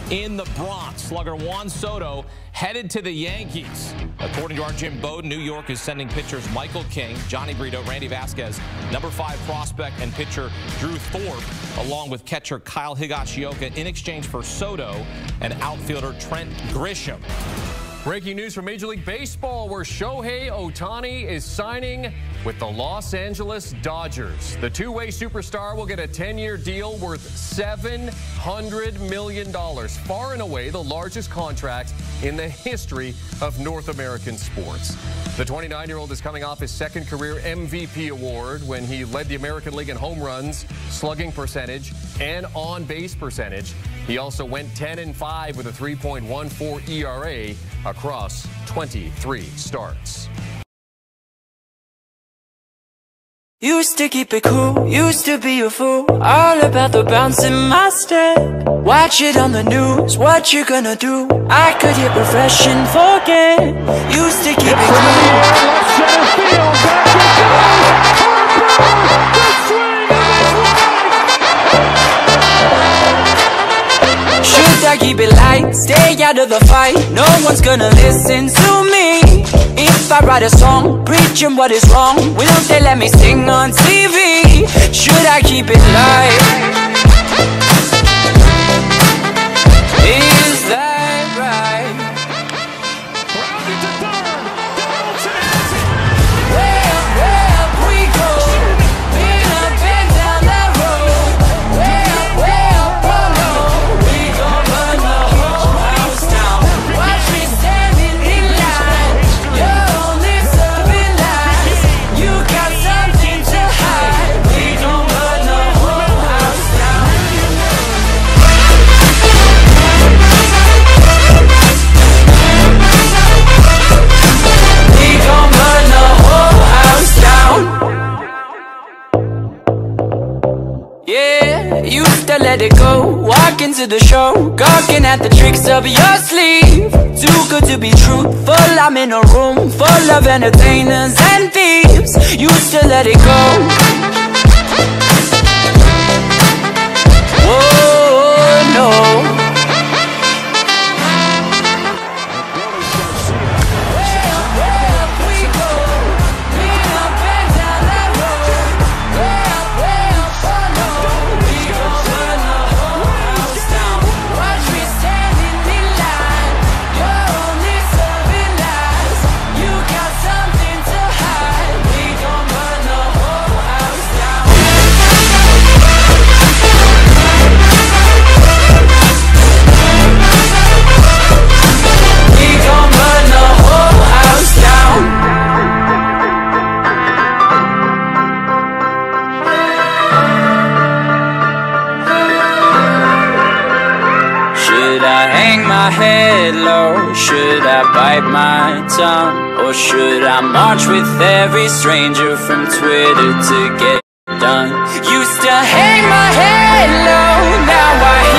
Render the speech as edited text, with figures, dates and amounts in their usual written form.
in the Bronx. Slugger Juan Soto headed to the Yankees. According to our Jim Bowden, New York is sending pitchers Michael King, Johnny Brito, Randy Vasquez, number 5 prospect and pitcher Drew Thorpe, along with catcher Kyle Higashioka in exchange for Soto and outfielder Trent Grisham. Breaking news from Major League Baseball, where Shohei Ohtani is signing with the Los Angeles Dodgers. The two-way superstar will get a 10-year deal worth $700 million, far and away the largest contract in the history of North American sports. The 29-year-old is coming off his second career MVP award when he led the American League in home runs, slugging percentage, and on-base percentage. He also went 10-5 with a 3.14 ERA across 23 starts. Used to keep it cool, used to be a fool, all about the bounce in my step. Watch it on the news, what you gonna do? I could hit refresh and forget. Used to keep it cool. Should I keep it light, stay out of the fight? No one's gonna listen to me. If I write a song, preaching what is wrong, will they let me sing on TV? Should I keep it light? Is that right? Grounded to third, Donaldson. Where we go? Been up and down that road. Where follow? We gon' burn the whole house down. Watch me standing in line. You're only serving lies. You got something to hide. We gon' burn the whole house down. We gon' burn the whole house down. Yeah, used to let it go. Walk into the show, gawking at the tricks of your sleeve. Too good to be truthful, I'm in a room full of entertainers and thieves. Used to let it go. Oh no. Head low, should I bite my tongue? Or should I march with every stranger from Twitter to get done? Used to hang my head low, now I